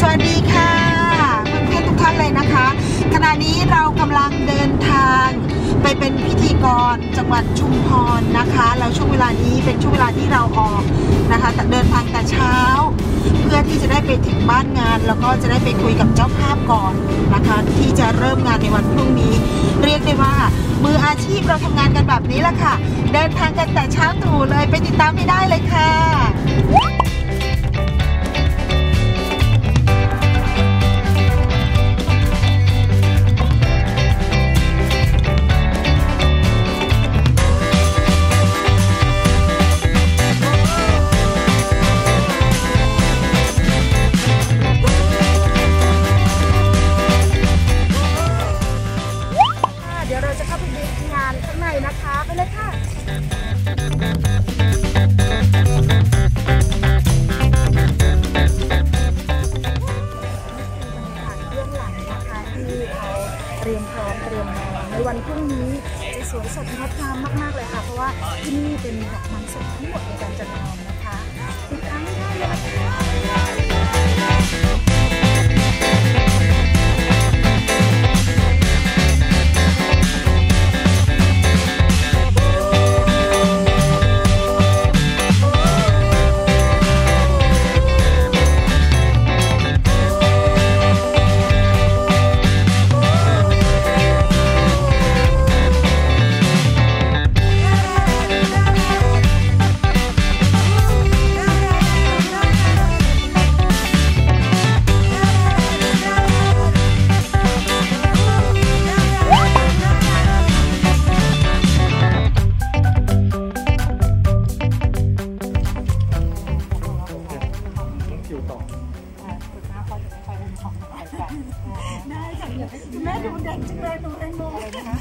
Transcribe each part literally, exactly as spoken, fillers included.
สวัสดีค่ะเพื่อนๆทุกท่านเลยนะคะขณะนี้เรากำลังเดินทางไปเป็นพิธีกรจังหวัดชุมพรนะคะแล้วช่วงเวลานี้เป็นช่วงเวลาที่เราออกนะคะเดินทางแต่เช้าเพื่อที่จะได้ไปถึงบ้านงานแล้วก็จะได้ไปคุยกับเจ้าภาพก่อนนะคะที่จะเริ่มงานในวันพรุ่งนี้เรียกได้ว่ามืออาชีพเราทำงานกันแบบนี้แหละค่ะเดินทางกันแต่เช้าตรู่เลยไปติดตามไม่ได้เลยค่ะเตรียมพร้อมเตรียมนอนในวันพรุ่งนี้จะสวยสดงดงามมากๆเลยค่ะเพราะว่าที่นี่เป็นดอกไม้สดทั้งหมดในการจัดงานนะคะติดตามไม่ได้เลยได้ค่ะแม่ดูเด็กจังเลยดูแตงโมเลยนะคะ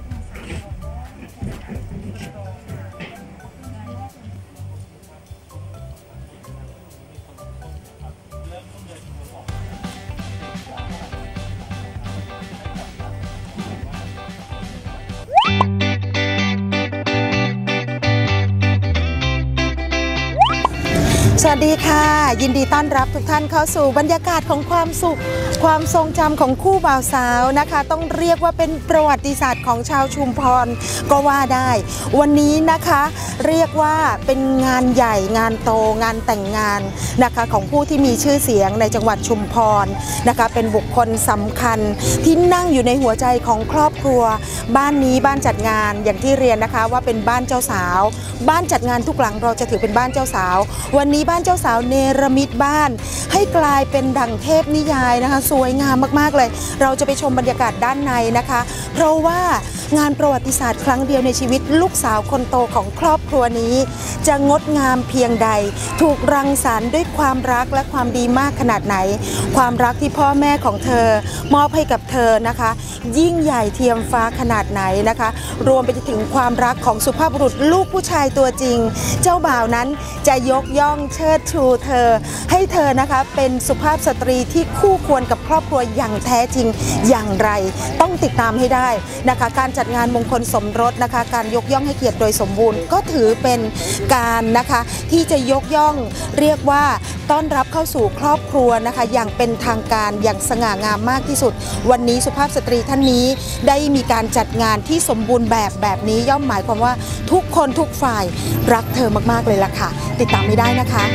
สวัสดีค่ะยินดีต้อนรับทุกท่านเข้าสู่บรรยากาศของความสุขความทรงจำของคู่บ่าวสาวนะคะต้องเรียกว่าเป็นประวัติศาสตร์ของชาวชุมพรก็ว่าได้วันนี้นะคะเรียกว่าเป็นงานใหญ่งานโตงานแต่งงานนะคะของผู้ที่มีชื่อเสียงในจังหวัดชุมพรนะคะเป็นบุคคลสำคัญที่นั่งอยู่ในหัวใจของครอบครัวบ้านนี้บ้านจัดงานอย่างที่เรียนนะคะว่าเป็นบ้านเจ้าสาวบ้านจัดงานทุกหลังเราจะถือเป็นบ้านเจ้าสาววันนี้บ้านเจ้าสาวเนรมิตบ้านให้กลายเป็นดั่งเทพนิยายนะคะสวยงามมากๆเลยเราจะไปชมบรรยากาศด้านในนะคะเพราะว่างานประวัติศาสตร์ครั้งเดียวในชีวิตลูกสาวคนโตของครอบครัวนี้จะงดงามเพียงใดถูกรังสรรค์ด้วยความรักและความดีมากขนาดไหนความรักที่พ่อแม่ของเธอมอบให้กับเธอนะคะยิ่งใหญ่เทียมฟ้าขนาดไหนนะคะรวมไปถึงความรักของสุภาพบุรุษลูกผู้ชายตัวจริงเจ้าบ่าวนั้นจะยกย่องเชิดชูเธอให้เธอนะคะเป็นสุภาพสตรีที่คู่ควรกับครอบครัวอย่างแท้จริงอย่างไรต้องติดตามให้ได้นะคะการจัดงานมงคลสมรสนะคะการยกย่องให้เกียรติโดยสมบูรณ์ก็ถือเป็นการนะคะที่จะยกย่องเรียกว่าต้อนรับเข้าสู่ครอบครัวนะคะอย่างเป็นทางการอย่างสง่างามมากที่สุดวันนี้สุภาพสตรีท่านนี้ได้มีการจัดงานที่สมบูรณ์แบบแบบนี้ย่อมหมายความว่าทุกคนทุกฝ่ายรักเธอมากๆเลยล่ะค่ะติดตามไม่ได้นะคะ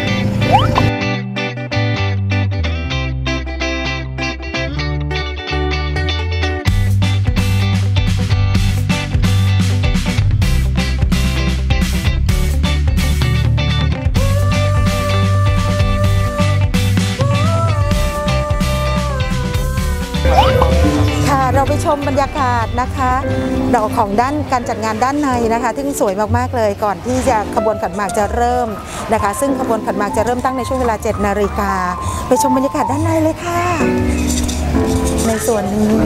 เราไปชมบรรยากาศนะคะดอกของด้านการจัดงานด้านในนะคะที่สวยมากๆเลยก่อนที่จะขบวนขันหมากจะเริ่มนะคะซึ่งขบวนขันหมากจะเริ่มตั้งในช่วงเวลาเจ็ดนาฬิกาไปชมบรรยากาศด้านในเลยค่ะในส่วนนี้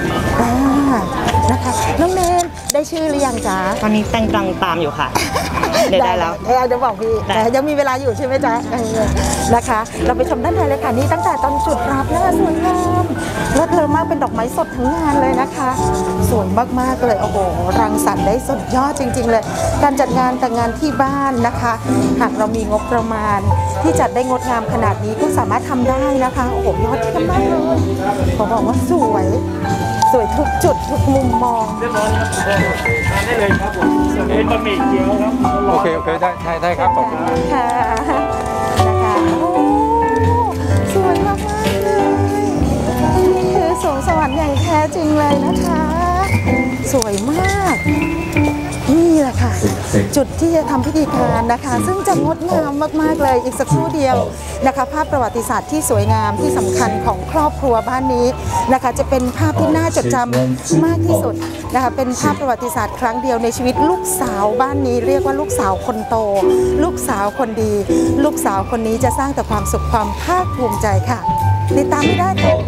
นะคะน้องเนนได้ชื่อหรือยังจ๊ะตอนนี้แต่งกำลังตามอยู่ค่ะเดี๋ยวได้แล้วเดี๋ยวบอกพี่ยังมีเวลาอยู่ใช่ไหมจ๊ะนะคะเราไปชมด้านในเลยค่ะนี่ตั้งแต่ตอนจุดรับนะคะสวยงามรถเลอมากเป็นดอกไม้สดทั้งงานเลยนะคะสวยมากๆเลยโอ้โหรังสรรค์ได้สุดยอดจริงๆเลยการจัดงานแต่งงานที่บ้านนะคะหากเรามีงบประมาณที่จัดได้งดงามขนาดนี้ก็สามารถทำได้นะคะโอ้โหยอดเยี่ยมมากเลยขอบอกว่าสวยสวยทุกจุดทุกมุมมองเรียบร้อยครับทานได้เลยครับผมส่วนเป็นบะหมี่เกี๊ยวครับโอเคโอเคได้ได้ได้ครับขอบคุณค่ะนะคะโอ้สวยมากๆเลยนี่คือสวงสวรรค์อย่างแท้จริงเลยนะคะสวยมากนี่แหละค่ะจุดที่จะทำพิธีการนะคะซึ่งจะงดงามมากๆเลยอีกสักครู่เดียวนะคะภาพประวัติศาสตร์ที่สวยงามที่สำคัญของครอบครัวบ้านนี้นะคะจะเป็นภาพที่น่าจดจำมากที่สุดนะคะเป็นภาพประวัติศาสตร์ครั้งเดียวในชีวิตลูกสาวบ้านนี้เรียกว่าลูกสาวคนโตลูกสาวคนดีลูกสาวคนนี้จะสร้างแต่ความสุขความภาคภูมิใจค่ะติดตามไม่ได้ค่ะ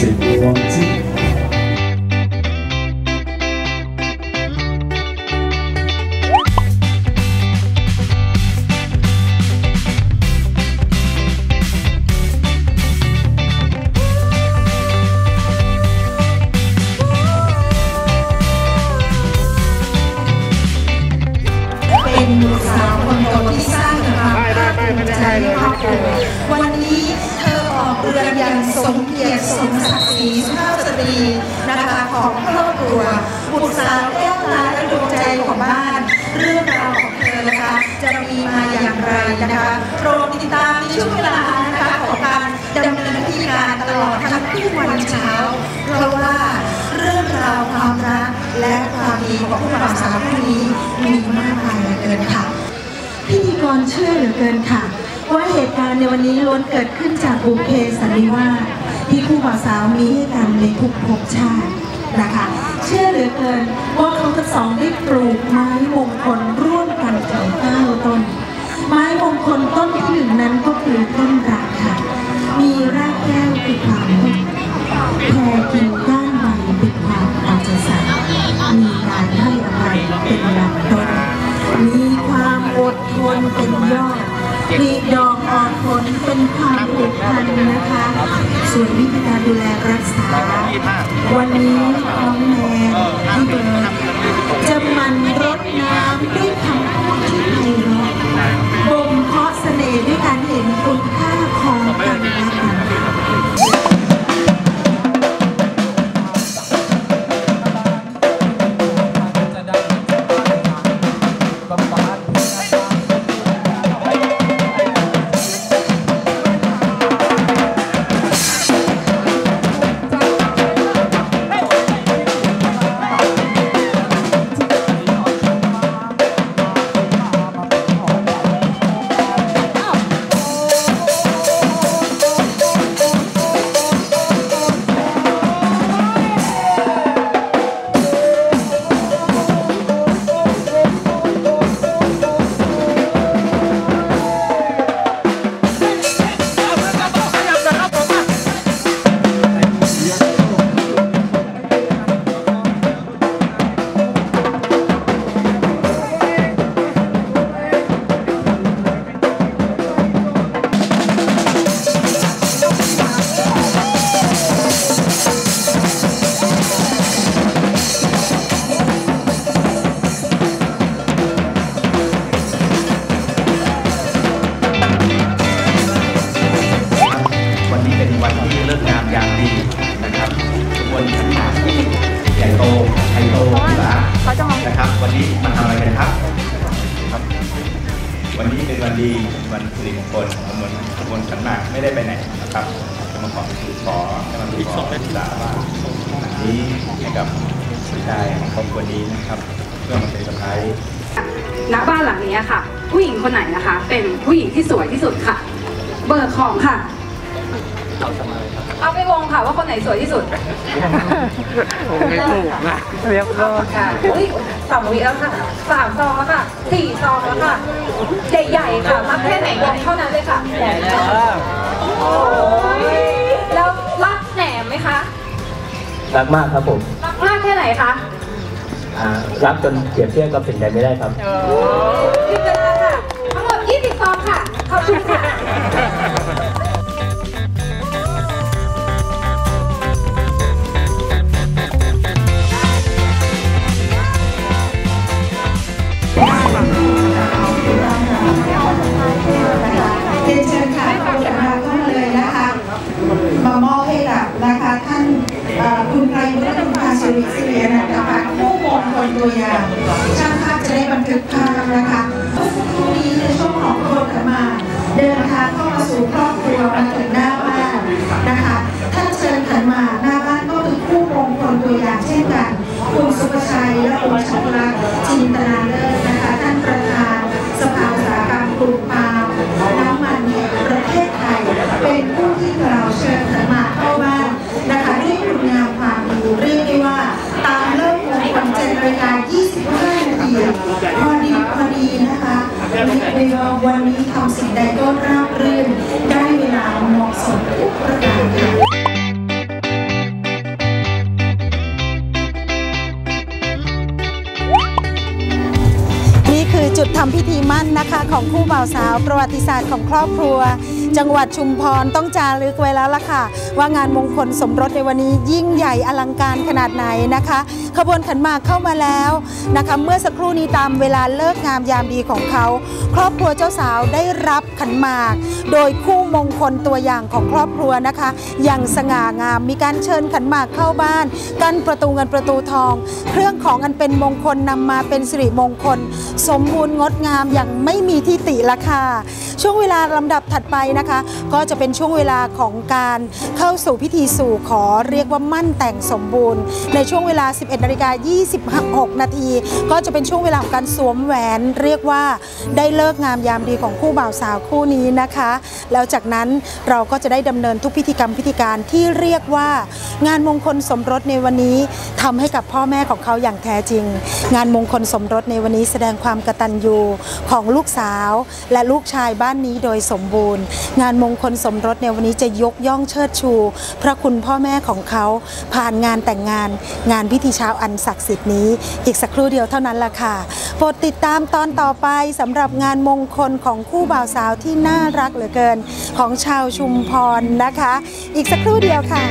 ลูกสาวคนโตที่สร้างความภาคภูมิใจในครอบครัววันนี้เธอออกเรือนอย่างสมเกียรติสมศักดิ์ศรีสุภาพสตรีนะคะของครอบครัวบุตรสาวแก้วตาและดวงใจของบ้านเรื่องราวของเธอนะคะจะมีมาอย่างไรนะคะโปรดติดตามในช่วงเวลานะคะของการดำเนินพิธีการตลอดทั้งคืนวันเช้าเพราะว่าเรื่องราวความรักและความดีของผู้บ่าวสาวคู่นี้มีมากมายเหลือเกินค่ะพิธีกรเชื่อเหลือเกินค่ะว่าเหตุการณ์ในวันนี้ล้วนเกิดขึ้นจากบุพเพสันนิวาสที่คู่บ่าวสาวมีให้กันในทุกภพชาตินะคะเชื่อเหลือเกินว่าเขาทั้งสองได้ปลูกไม้มงคลร่วมกันถึงเก้าต้นไม้มงคลต้นที่หนึ่งนั้นก็คือต้นรักค่ะมีรากแก้วคือความรักแพรกิ่งก้านใบเป็นความเอาใจใส่มีการให้อภัยเป็นลำต้นมีความอดทนเป็นยอดมีดอกออกผลเป็นความผูกพันนะคะส่วนวิธีการดูแลรักษาวันนี้น้องแมนที่เบิร์ดจะมันรดน้ำด้วยคำพูดที่ไพเราะบ่มเพาะเสน่ห์ด้วยการเห็นคุณค่าของกันและกันนะครับวันนี้มาทำอะไรกันครับครับวันนี้เป็นวันดีวันสิริมงคลขบวนขบวนขันหมากไม่ได้ไปไหนนะครับจะมาขอสู่ขอจะมาสู่ขอศึกษาว่านี้ให้กับผู้ชายของครอบครัวนี้นะครับเพื่อมาเป็นสะพ้ายณบ้านหลังนี้ค่ะผู้หญิงคนไหนนะคะเป็นผู้หญิงที่สวยที่สุดค่ะเบิกของค่ะเอาไปวงค่ะว่าคนไหนสวยที่สุดไม่ถูกนะเรียบร้อยค่ะอุ้ยสองวิแล้วค่ะสามซองแล้วค่ะสี่ซองแล้วค่ะใหญ่ๆค่ะรักแค่ไหนวงเท่านั้นเลยค่ะใหญ่แล้วโอ้ยแล้วรักแหนมไหมคะรักมากครับผมรักมากแค่ไหนคะรักจนเปรียบเทียบกับสิ่งใดไม่ได้ครับยี่สิบแล้วค่ะทั้งหมดยี่สิบซองค่ะขอบคุณค่ะคุณไพรวุฒิคุณพาสุริศรีอนันตพัฒน์ผู้มงคลตัวอย่างช่างภาพจะได้บันทึกภาพนะคะเมื่อสักครู่นี้ในช่วงของขบวนขันหมากเดินทางเข้ามาสู่ครอบครัวมาถึงหน้าบ้านนะคะท่านเชิญขันหมากหน้าบ้านก็คือผู้มงคลตัวอย่างเช่นกันคุณสุภชัยและคุณชัยรักษ์จินตนาเลิศนะคะท่านประธานสภาอุตสาหกรรมปลูกปาล์มน้ำมันแห่งประเทศไทยเป็นผู้ที่กล่าวเชิญขันหมากเข้าบ้านนะคะด้วยคุณงามความดีเรียกได้ว่าตามเลิกมงคลเจ็ดนาฬิกายี่สิบห้านาทีพอดีพอดีนะคะเรียกได้ว่าวันนี้ทำสิ่งใดก็ราบรื่นได้เวลาเหมาะสมทุกประการค่ะคือจุดทำพิธีมั่นนะคะของคู่บ่าวสาวประวัติศาสตร์ของครอบครัวจังหวัดชุมพรต้องจารึกไว้แล้วล่ะค่ะว่างานมงคลสมรสในวันนี้ยิ่งใหญ่อลังการขนาดไหนนะคะขบวนขันหมากเข้ามาแล้วนะคะเมื่อสักครู่นี้ตามเวลาเลิกงามยามดีของเขาครอบครัวเจ้าสาวได้รับขันหมากโดยคู่มงคลตัวอย่างของครอบครัวนะคะอย่างสง่างามมีการเชิญขันหมากเข้าบ้านกั้นประตูเงินประตูทองเครื่องของอันเป็นมงคลนำมาเป็นสิริมงคลสมบูรณ์งดงามอย่างไม่มีที่ติละค่ะช่วงเวลาลำดับถัดไปนะคะก็จะเป็นช่วงเวลาของการเข้าสู่พิธีสู่ขอเรียกว่ามั่นแต่งสมบูรณ์ในช่วงเวลา สิบเอ็ดนาฬิกายี่สิบหกนาทีก็จะเป็นช่วงเวลาของการสวมแหวนเรียกว่าได้เลิกงามยามดีของคู่บ่าวสาวคู่นี้นะคะแล้วจากนั้นเราก็จะได้ดำเนินทุกพิธีกรรมพิธีการที่เรียกว่างานมงคลสมรสในวันนี้ทำให้กับพ่อแม่ของเขาอย่างแท้จริงงานมงคลสมรสในวันนี้แสดงความกตัญญูของลูกสาวและลูกชายบ้านนี้โดยสมบูรณ์งานมงคลสมรสในวันนี้จะยกย่องเชิดชูพระคุณพ่อแม่ของเขาผ่านงานแต่งงานงานพิธีเช้าอันศักดิ์สิทธิ์นี้อีกสักครู่เดียวเท่านั้นล่ะค่ะโปรดติดตามตอนต่อไปสำหรับงานมงคลของคู่บ่าวสาวที่น่ารักเหลือเกินของชาวชุมพรนะคะอีกสักครู่เดียวค่ะ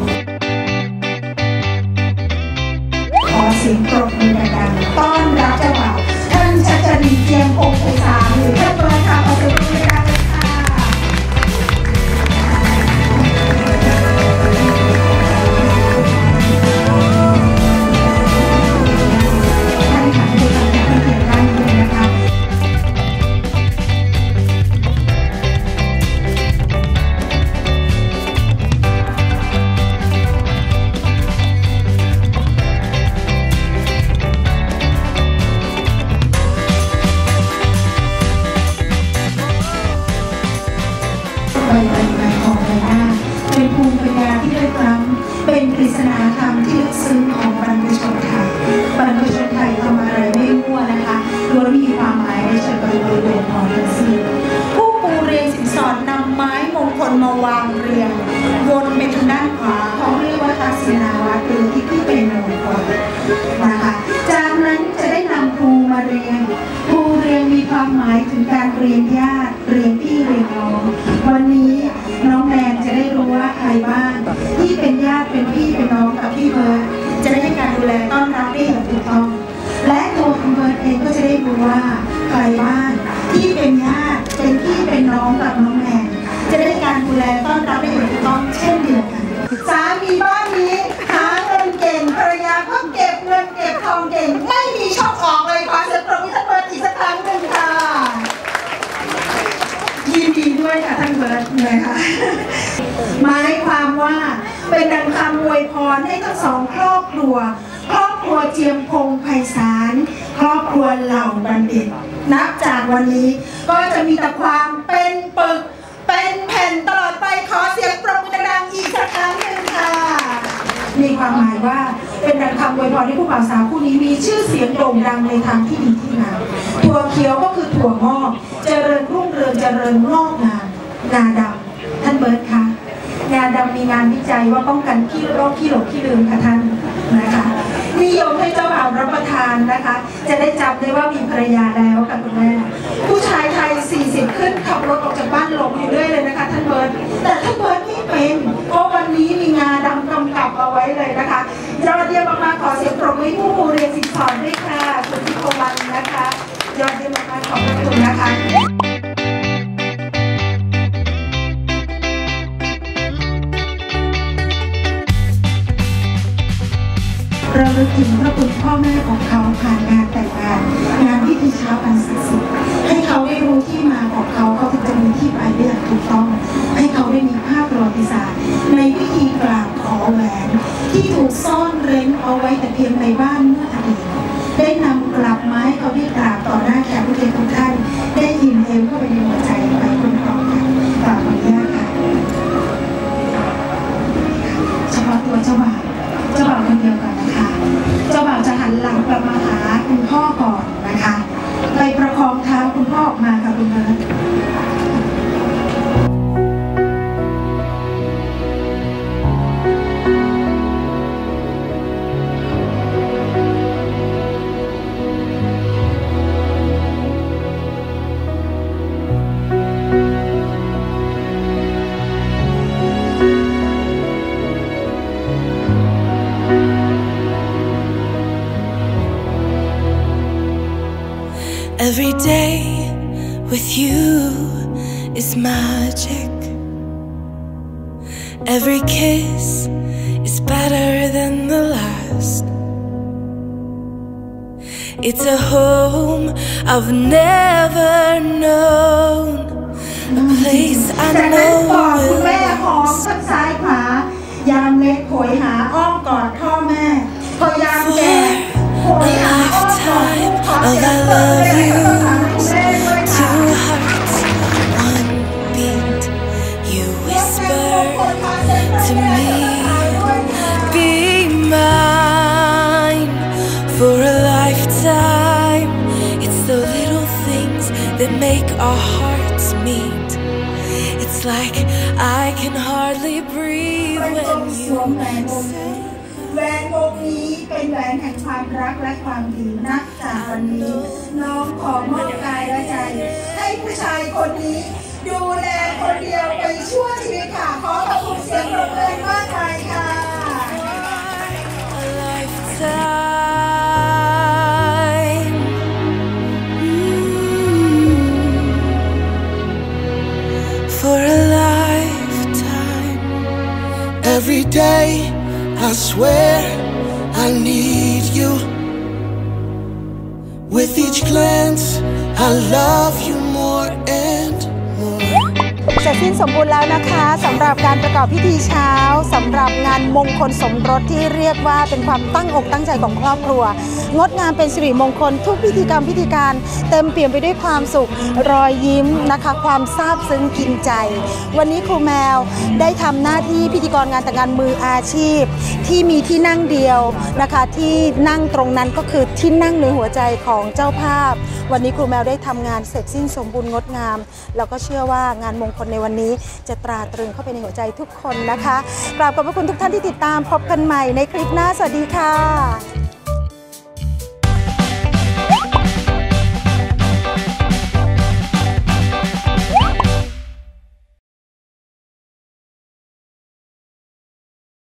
ขอเสียงปรบมือดังๆต้อนรับเจ้าบ่าวท่านชัชรีเจียมพงศ์ไพศาลหรือท่านเบิร์ดค่ะขอเสียงปรบมือดังๆเลยค่ะท่านค่ะทุกท่านที่เขียนได้เลยนะคะเป็นภูมิปัญญาที่ลึกล้ำเป็นปริศนาธรรมที่ลึกซึ้งของบรรพชนไทยบรรพชนไทยทำอะไรไม่มั่วนะคะล้วนมีความหมายในเชิงบริบทเด่นของทั้งสิ้นผู้ปูเรียงสินสอดนำไม้มงคลมาวางเรียงวนไปทางด้านขวาเขาเรียกว่าทักษิณาวัตรหรือที่ที่เป็นมงคลนะคะจากนั้นจะได้นำภูมาเรียงภูเรียงมีความหมายถึงการเรียนญาติเรียนพี่เรียนน้องวันนี้น้องแนนจะได้รู้ว่าใครบ้างที่เป็นญาติเป็นพี่เป็นน้องกับพี่เบิร์ดจะได้การดูแลต้อนรับได้อย่างถูกต้องและตัวคุณเบิร์ดเองก็จะได้รู้ว่าใครบ้างที่เป็นญาติเป็นพี่เป็นน้องกับน้องแนนจะได้การดูแลต้อนรับได้อย่างถูกต้องเช่นเดียวกันสามีบ้านนี้หาเงินเก่งภรรยาก็เก็บเงินเก็บทองเก่งไม่มีช่องออกเลยขอเสียงปรบมือท่านเบิร์ดอีกสักครั้งหนึ่งค่ะยินดีด้วยค่ะท่านเบิร์ดนะคะหมายความว่าเป็นดังคำอวยพรให้ทั้งสองครอบครัวครอบครัวเจียมพงษ์ไพศาลครอบครัวเหล่าบัณฑิตนับจากวันนี้ก็จะมีแต่ความเป็นปึกเป็นแผ่นตลอดไปขอเสียงปรบมือดังๆอีกสักครั้งหนึ่งค่ะมีความหมายว่าเป็นดังคำอวยพรให้ผู้บ่าวสาวคู่นี้มีชื่อเสียงโด่งดังในทางที่ดีที่งามถั่วเขียวก็คือถั่วงอกเจริญรุ่งเรืองเจริญงอกงามงาดำท่านเบิร์ดคะงาดำมีงานวิจัยว่าป้องกันขี้โรคขี้หลงขี้ลืมค่ะท่านนะคะนิยมให้เจ้าบ่าวรับประทานนะคะจะได้จำได้ว่ามีภรรยาแล้วกับคุณแม่ผู้ชายไทยสี่สิบขึ้นขับรถออกจากบ้านหลงอยู่เรื่อยเลยนะคะท่านเบิร์ดแต่ท่านเบิร์ดไม่เป็นเพราะวันนี้มีงาดำกำกับเอาไว้เลยนะคะยอดเยี่ยมมากๆขอเสียงปรบมือให้ผู้ปูเรียนสินสอดด้วยค่ะคุณพิโกวันนะคะยอดเยี่ยมมากๆขอบคุณนะคะระลึกถึงพระคุณพ่อแม่ของเขาผ่านงานแต่งงานงานพิธีเช้าอันศักดิ์สิทธิ์ให้เขาได้รู้ที่มาของเขาเขาถึงจะมีที่ไปได้อย่างถูกต้องให้เขาได้มีภาพประวัติศาสตร์ในพิธีกราบขอแหวนที่ถูกซ่อนเร้นเอาไว้แต่เพียงในบ้านเมื่ออดีตได้นำกลับมาให้เขาได้กราบต่อหน้าแขกผู้เกียรติทุกท่านได้ยินเองเข้าไปในหัวใจไปคนพร้อมกันกราบขออนุญาตค่ะเฉพาะตัวเจ้าบ่าวเจ้าบ่าวคนเดียวก่อนนะคะเจ้าบ่าวจะหันหลังกลับมาหาคุณพ่อก่อนนะคะไปประคองเท้าคุณพ่อออกมาค่ะคุณเบิร์ต Every day with you is magic. Every kiss is better than the last. It's a home I've never known, a place I จากนั้น know กอดคุณ will แม่หอม last. ข้างซ้ายขวายามเล็กโหยหาอ้อมกอดพ่อแม่พอยามแก่โหยหาอ้อมกอดขอเสียงเปิดเลยให้ภาษาคุณแม่ด้วยค่ะ Two hearts, one beat. You whisper to me, be mine for a lifetime. It's the little things that make our hearts meet. It's like I can hardly breathe when you say. แหวนวงนี้เป็นแหวนแห่งความรักและความดีนับจากวันนี้น้องขอมอบกายและใจให้ผู้ชายคนนี้ดูแลคนเดียวไปชั่วชีวิตค่ะขอขอบคุณเสียงปรบมือมากมายค่ะ A lifetime. Mm. For a lifetime. Every day I swear I need you. With each glance I love you more and more. เสร็จสิ้นสมบูรณ์แล้วนะคะสำหรับการประกอบพิธีเช้าสำหรับงานมงคลสมรสที่เรียกว่าเป็นความตั้งอกตั้งใจของครอบครัวงดงามเป็นสิริมงคลทุกพิธีกรรมพิธีการเต็มเปี่ยมไปด้วยความสุขรอยยิ้มนะคะความซาบซึ้งกินใจวันนี้ครูแมวได้ทำหน้าที่พิธีกรงานแต่งงานมืออาชีพที่มีที่นั่งเดียวนะคะที่นั่งตรงนั้นก็คือที่นั่งในหัวใจของเจ้าภาพวันนี้ครูแมวได้ทำงานเสร็จสิ้นสมบูรณ์งดงามแล้วก็เชื่อว่างานมงคลในวันนี้จะตราตรึงเข้าไปในหัวใจทุกคนนะคะกราบขอบพระคุณทุกท่านที่ติดตามพบกันใหม่ในคลิปหน้าสวัสดีค่ะ